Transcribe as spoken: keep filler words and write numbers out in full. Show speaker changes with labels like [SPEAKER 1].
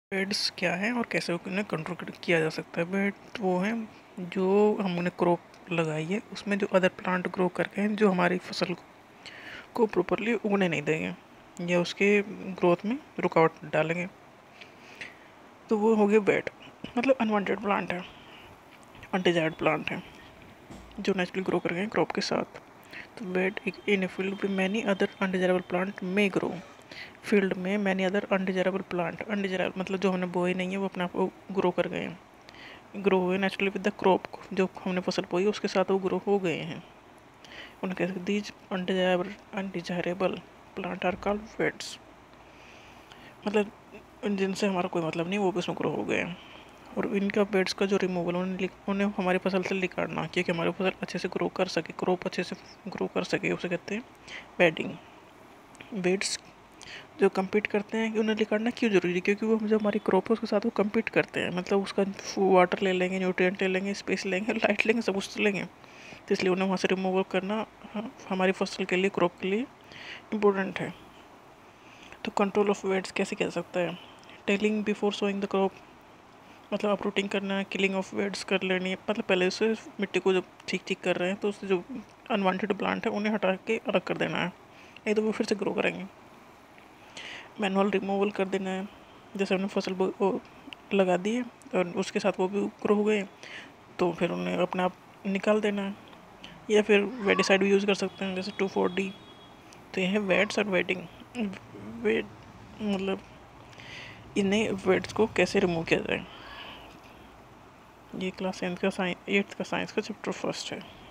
[SPEAKER 1] पेड्स क्या है और कैसे उन्हें कंट्रोल किया जा सकता है। पेड वो है जो हमने क्रॉप लगाई है उसमें जो अदर प्लांट ग्रो करके हैं जो हमारी फसल को प्रॉपरली उगने नहीं देंगे या उसके ग्रोथ में रुकावट डालेंगे। तो वो हो गया बेड, मतलब अनवांटेड प्लांट है, अनडिजायर्ड प्लांट है जो नेचुरली ग्रो कर गए क्रॉप के साथ। तो बेड इन ए फील्ड में many other undesirable plant may grow. Field में many other undesirable plant, undesirable मतलब जो हमने बोए नहीं है वो अपने आप को ग्रो कर गए हैं, ग्रो हुए नेचुरली विद द क्रॉप, जो हमने फसल बोई उसके साथ वो ग्रो हो गए हैं। उनके these undesirable undesirable plant are called weeds, मतलब जिनसे हमारा कोई मतलब नहीं वो भी उसमें ग्रो हो गए हैं। और इनका बेड्स का जो रिमूवल उन्हें उन्हें हमारी फसल से निकालना क्योंकि हमारी फसल अच्छे से ग्रो कर सके, क्रॉप अच्छे से ग्रो कर सके, उसे कहते हैं बेडिंग। बेड्स जो कम्पीट करते हैं कि उन्हें निकालना क्यों ज़रूरी है, क्योंकि वो जो हमारी क्रॉप है उसके साथ वो कम्पीट करते हैं, मतलब उसका वाटर ले लेंगे, न्यूट्रिएंट ले लेंगे, स्पेस लेंगे, लाइट लेंगे, सब कुछ लेंगे। तो इसलिए उन्हें वहाँ से रिमूवल करना हमारी फसल के लिए, क्रॉप के लिए इम्पोर्टेंट है। तो कंट्रोल ऑफ वेट्स कैसे कह सकता है, tilling before sowing the crop, मतलब अपरूटिंग करना है, किलिंग ऑफ वेट्स कर लेनी है, मतलब पहले से मिट्टी को जब ठीक ठीक कर रहे हैं तो उससे जो अनवांटेड प्लांट है उन्हें हटा के अलग कर देना है, नहीं तो वो फिर से ग्रो करेंगे। मैनुअल रिमूवल कर देना है, जैसे हमने फसल वो लगा दी है और उसके साथ वो भी ग्रो हो गए तो फिर उन्हें अपने आप निकाल देना है, या फिर वेडिसाइड भी यूज़ कर सकते हैं जैसे टू फोर डी। तो ये है वेट्स और वेटिंग। वेट मतलब इन्हें वेट्स को कैसे रिमूव किया जाए। ये क्लास टेंथ का साइंस एट्थ का साइंस का चैप्टर फर्स्ट है।